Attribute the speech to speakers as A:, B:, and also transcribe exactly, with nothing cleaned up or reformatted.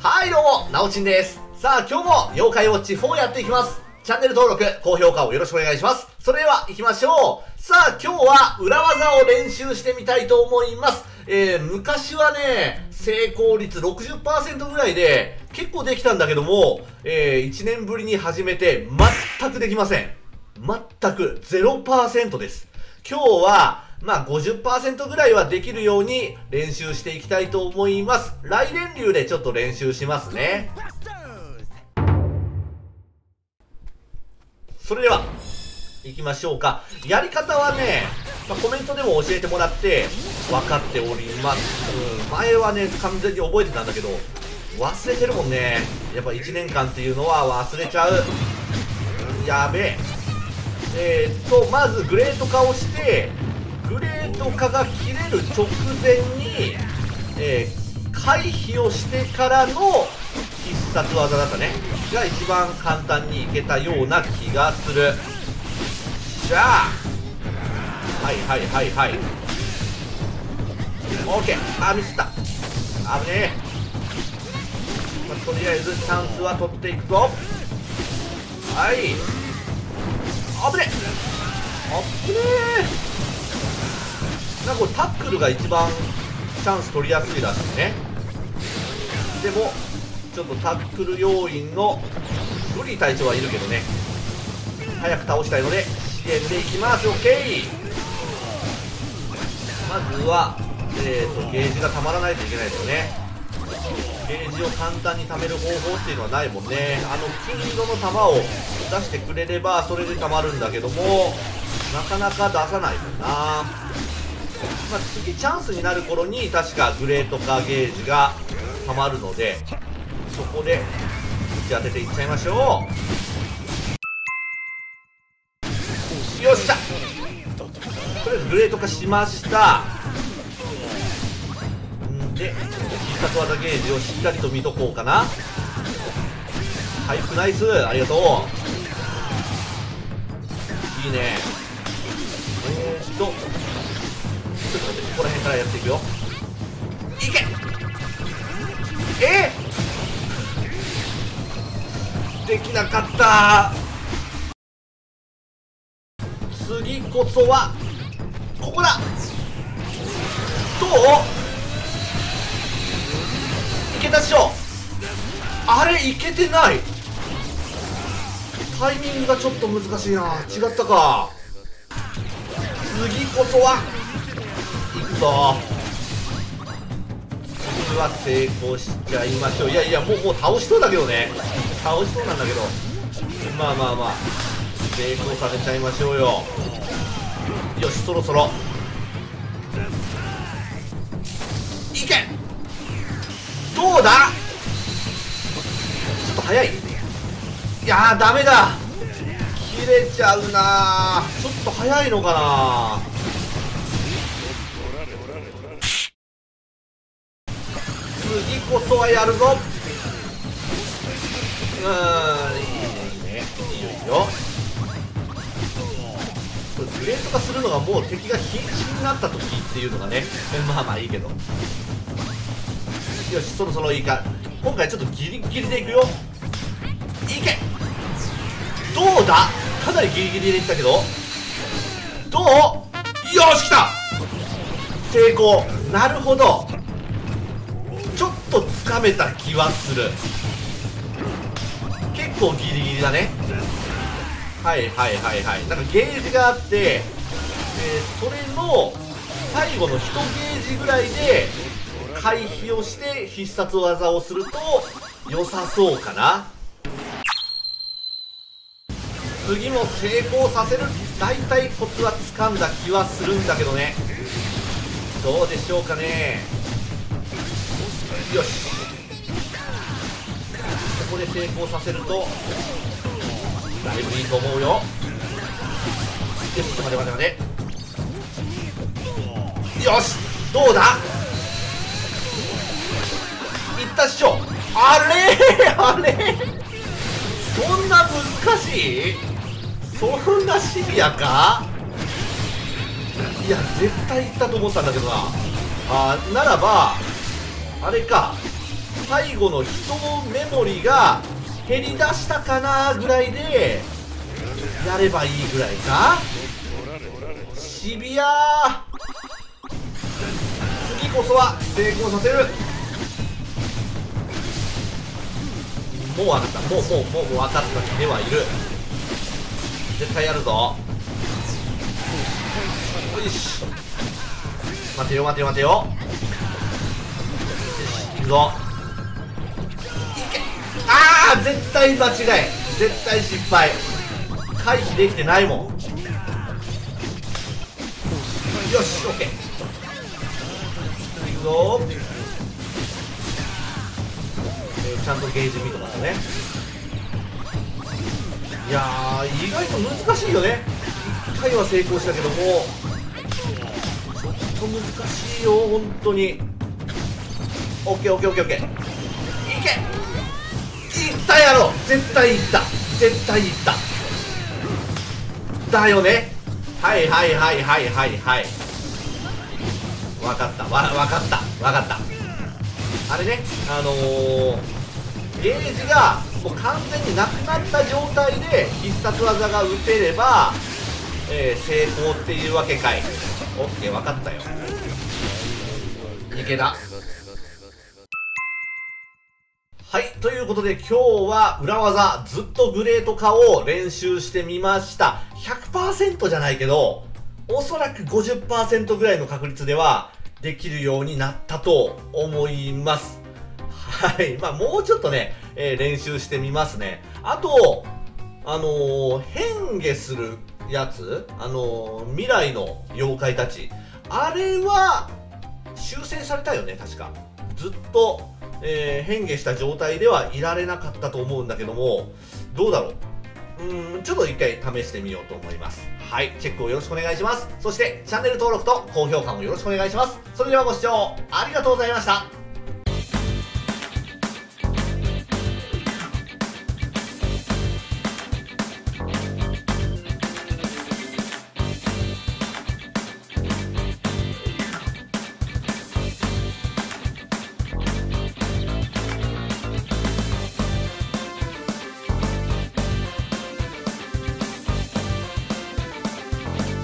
A: はいどうも、なおちんです。さあ今日も妖怪ウォッチフォーやっていきます。チャンネル登録、高評価をよろしくお願いします。それでは行きましょう。さあ今日は裏技を練習してみたいと思います。えー、昔はね、成功率 ろくじゅっパーセント ぐらいで結構できたんだけども、えー、いちねんぶりに始めて全くできません。全く ゼロパーセント です。今日はまあ ごじゅっパーセント ぐらいはできるように練習していきたいと思います。来年流でちょっと練習しますね。それでは行きましょうか。やり方はね、まあ、コメントでも教えてもらって分かっております。うん、前はね完全に覚えてたんだけど忘れてるもんね。やっぱいちねんかんっていうのは忘れちゃう。うん、やべえ。えー、っとまずグレート化をして、グレート化が切れる直前に、えー、回避をしてからの必殺技だったねが一番簡単にいけたような気がする。じゃあはいはいはいはい OK。 あミスった。危ねえ、まあ、とりあえずチャンスは取っていくぞ。はい危ねえ危ねえ。なんかこれタックルが一番チャンス取りやすいらしいね。でもちょっとタックル要員のブリー隊長はいるけどね、早く倒したいので支援でいきます。 OK。 まずはえーとゲージがたまらないといけないですよね。ゲージを簡単に貯める方法っていうのはないもんね。あの金色の玉を出してくれればそれでたまるんだけども、なかなか出さないもんな。まあ、次チャンスになる頃に確かグレート化ゲージがたまるので、そこで打ち当てていっちゃいましょう。よっしゃ、とりあえずグレート化しました。んで必殺技ゲージをしっかりと見とこうかな。回復ナイス、ありがとう。いいね。えーっとちょっと待って、ここら辺からやっていくよ。いけえー、できなかった。次こそはここだ。どういけたでしょ。あれいけてない。タイミングがちょっと難しいな。違ったか。次こそはいくぞ。次は成功しちゃいましょう。いやいやもうもう倒しそうだけどね。倒しそうなんだけど、まあまあまあ成功させちゃいましょうよ。よし、そろそろいけ。どうだ、ちょっと早い。いやーダメだ、切れちゃうな。ちょっと早いのかな。次こそはやるぞ。うーん、いいねいいね、いいよいいよ。グレート化するのがもう敵が瀕死になった時っていうのがね、まあまあいいけど。よし、そろそろいいか。今回ちょっとギリギリでいくよ。いけ。どうだ、かなりギリギリでいったけど、どう。よし来た、成功。なるほど、ちょっとつかめた気はする。結構ギリギリだね。はいはいはいはい。なんかゲージがあって、えー、それの最後のいちゲージぐらいで回避をして必殺技をすると良さそうかな。次も成功させる。大体コツは掴んだ気はするんだけどね。どうでしょうかね。よし、ここで成功させるとだいぶいいと思うよ。よし、待て待て待て。よし、どうだ、いったっしょ。あれあれ、そんな難しい、そんなシビアか。いや絶対いったと思ったんだけどな。あーならばあれか、 最後の人のメモリが減り出したかなぐらいでやればいいぐらいか。シビアー、次こそは成功させる。もう分かった、もうもうもうもう分かった気ではいる。絶対やるぞ。よし、待てよ待てよ待てよ。よし、いくぞ。いけ。ああ、絶対間違い、絶対失敗。回避できてないもん。よし、オッケー。いくぞ。えー、ちゃんとゲージ見とかね。いやー、意外と難しいよね。いっかいは成功したけども、ちょっと難しいよ本当に。オッケーオッケーオッケーオッケー。いけ、いったやろ。絶対いった、絶対いっただよね。はいはいはいはいはいはい、分かった、わ分かった分かった。あれね、あのー、ゲージがもう完全になくなった状態で必殺技が打てれば、えー、成功っていうわけかい。オッケー、分かったよ。池田。はい、ということで今日は裏技ずっとグレート化を練習してみました。 ひゃくパーセント じゃないけどおそらく ごじゅっパーセント ぐらいの確率ではできるようになったと思います。はい、まあもうちょっとね、えー、練習してみますね。あとあのー、変化するやつ、あのー、未来の妖怪たち、あれは修正されたよね確か。ずっと、えー、変化した状態ではいられなかったと思うんだけども、どうだろう。うーん、ちょっと一回試してみようと思います。はい、チェックをよろしくお願いします。そしてチャンネル登録と高評価もよろしくお願いします。それではご視聴ありがとうございました。